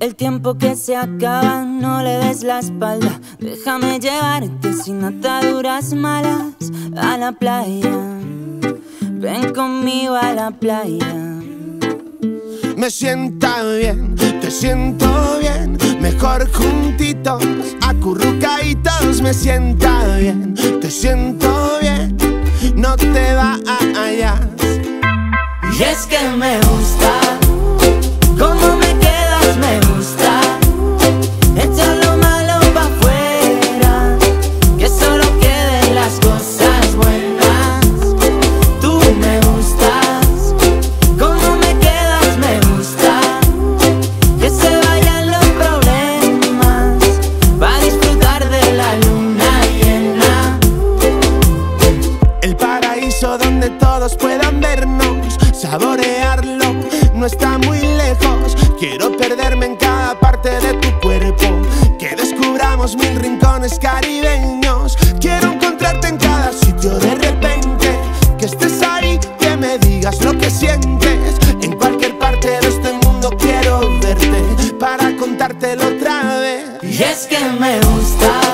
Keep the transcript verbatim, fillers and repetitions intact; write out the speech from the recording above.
El tiempo que se acaba, no le des la espalda. Déjame llevarte sin ataduras malas a la playa. Ven conmigo a la playa. Me sienta bien, te siento bien, mejor juntitos, acurrucaditos. Me sienta bien, te siento bien, no te vayas. Y es que me gusta cómo me quedas, me gusta. Echa lo malo pa' afuera, que solo queden las cosas buenas. Tú me gustas, cómo me quedas, me gusta. Que se vayan los problemas, pa' disfrutar de la luna llena. El paraíso donde todos puedan vernos, saborearlo, no está muy lejos. Quiero perderme en cada parte de tu cuerpo, que descubramos mil rincones caribeños. Quiero encontrarte en cada sitio de repente, que estés ahí, que me digas lo que sientes. En cualquier parte de este mundo quiero verte, para contártelo otra vez. Y es que me gusta